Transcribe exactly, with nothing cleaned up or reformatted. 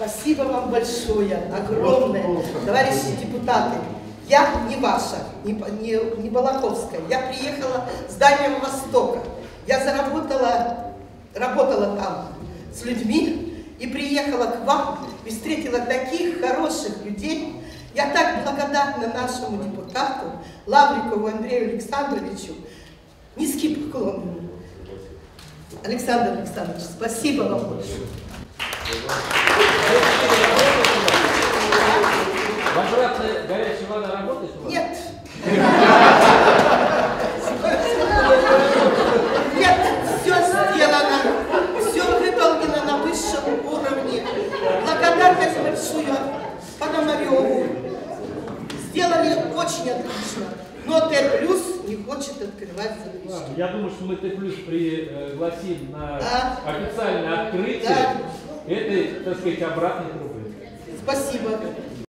Спасибо вам большое, огромное, товарищи депутаты. Я не ваша, не, не, не Балаковская. Я приехала с Дальнего Востока. Я заработала, работала там с людьми и приехала к вам и встретила таких хороших людей. Я так благодарна нашему депутату Лаврикову Андрею Александровичу. Низкий поклон. Александр Александрович, спасибо вам большое. Возвратная горячая вода работает? Нет. Нет, все сделано, все выполнено на высшем уровне. Благодарность большую Пономареву. Сделали очень отлично. Но Т плюс не хочет открывать задвижки. Я думаю, что мы Т плюс пригласим на да. официальное открытие да. этой, так сказать, обратной трубы. Спасибо.